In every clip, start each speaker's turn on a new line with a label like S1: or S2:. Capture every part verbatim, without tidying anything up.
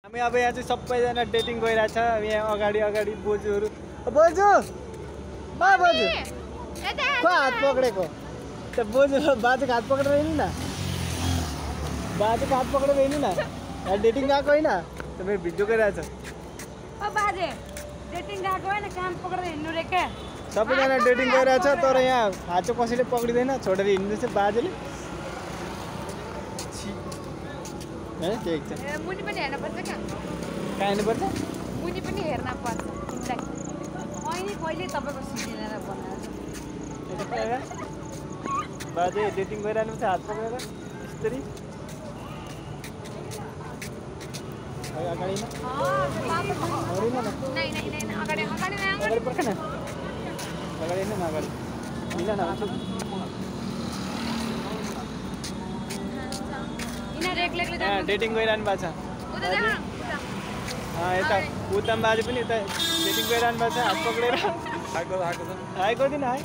S1: हामी अब यहाँ चाहिँ सबैजना डेटिङ गइरहेछ यहाँ अगाडि अगाडि बोजूहरू बोजू बा बोजू को हात पक्रेको त बोजू बाजेको हात पक्रेर हिँड्नु न बाजेको हात पक्रेर हिँड्नु न यहाँ डेटिङ गएको होइन तपाईँ भिडियो गरिरहेछ
S2: बाजे डेटिङ गएको होइन काम पक्रेर हिँड्नु रे के
S1: सबैजना डेटिङ गइरहेछ तर यहाँ हात चाहिँ कसैले पक्रिँदैन छोडेर हिँड्दैछ बाजेले है ठिक छ
S2: मुनि पनि हेर्न पर्छ क्या
S1: कहाँ हेर्नुपर्छ
S2: मुनि पनि हेर्न पर्छ तिमीलाई अहिले कहिले तपाईँको सिनेर बनाएर
S1: बाजे डेटिङ गरिरहनु छ हात पक्रेर यस्तरी अगाडि न
S2: अगाडि
S1: अगाडि पर्ख न अगाडि न अगाडि मिल न डेटिङ गइरहनु भएको छ यता उत्तम बाजे पनि यता डेटिङ गइरहनु भएको छ हात पक्रेर हाई गरिदिनु हाई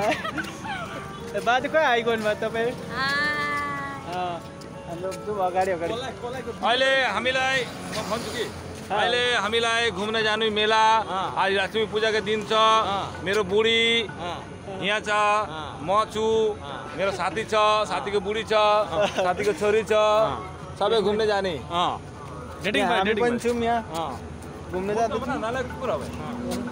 S1: बाजे खोइ हाई गर्नुभयो तपाईँ हाम्रो जाउँ अगाडि अगाडि
S3: अहिले हामीलाई म भन्छु कि अहिले हामीलाई घुम्न जानु मेला आज लक्ष्मी पूजाको दिन छ मेरो बुढी यहाँ छ म छु मेरो साथी छ साथीको बुढी छ साथीको छोरी छ सबै घुम्न जाने
S1: हामी पनि छौँ यहाँ घुम्न जाँदैछौँ